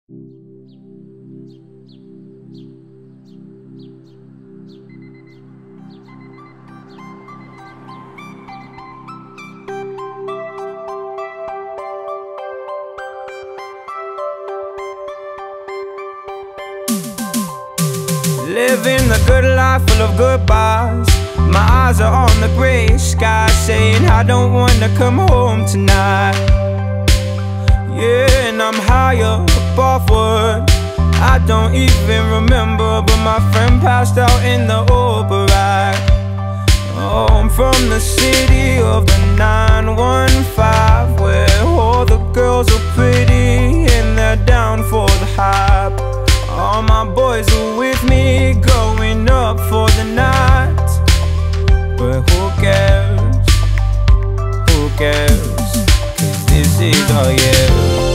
Living the good life full of goodbyes. My eyes are on the gray sky, saying I don't wanna come home tonight. Yeah, and I'm higher above what I don't even remember, but my friend passed out in the Uber ride. Oh, I'm from the city of the 915, where all the girls are pretty and they're down for the hype. All my boys are with me, going up for the night. But who cares? Who cares? 'Cause this is our year.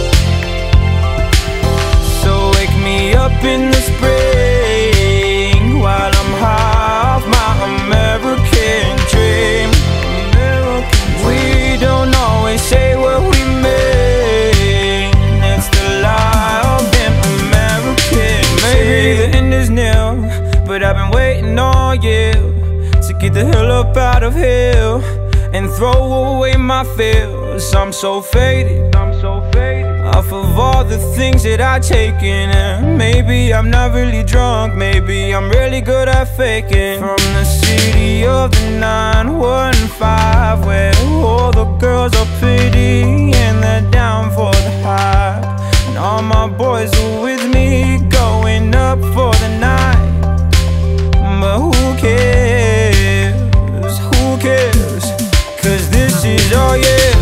So wake me up in the spring while I'm high off my American dream. We don't always say what we mean. It's the lie of an American. Maybe the end is near, but I've been waiting all year to get the hell up out of here and throw away my fears. I'm so faded, off of all the things that I've taken. And maybe I'm not really drunk, maybe I'm really good at faking. From the city of the 915, where all the girls are pretty and they're down for the hype. And all my boys are with me, going up for the night. But who cares? Who cares? 'Cause this is our year.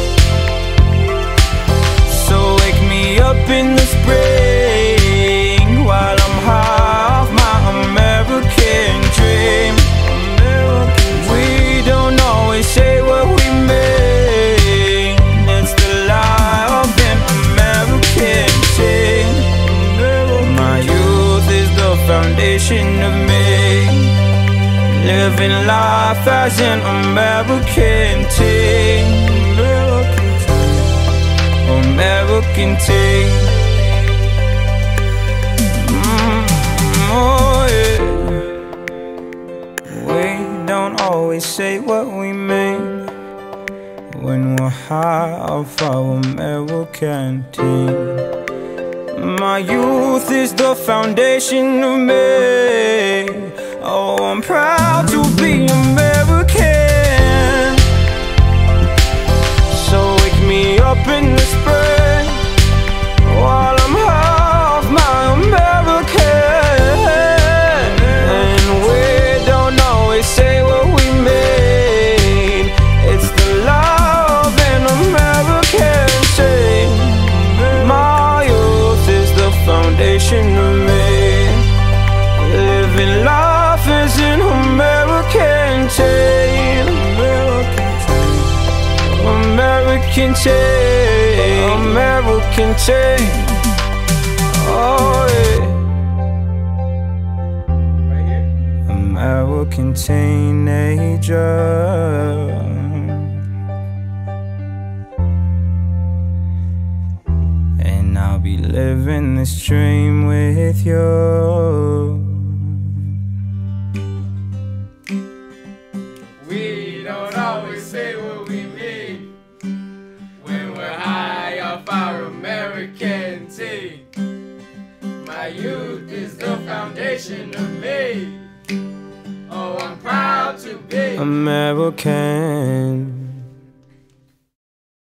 So wake me up in the spring while I'm high off my American dream. We don't always say what we mean. It's the lie of an American dream. My youth is the foundation of me, living life as an American teen. American teen. Oh yeah. We don't always say what we mean when we're high off our American teen. My youth is the foundation of me. Oh, I'm proud to be American. So wake me up in the spring while I'm half my American. And we don't always say what we mean. It's the love and American dream. My youth is the foundation of me, living life as an American dream. American dream. American dream. Oh yeah. American teenager. And I'll be living this dream with you. We don't always say what we mean when we're high off our American teen. My youth is the foundation of me. Oh, I'm proud to be American.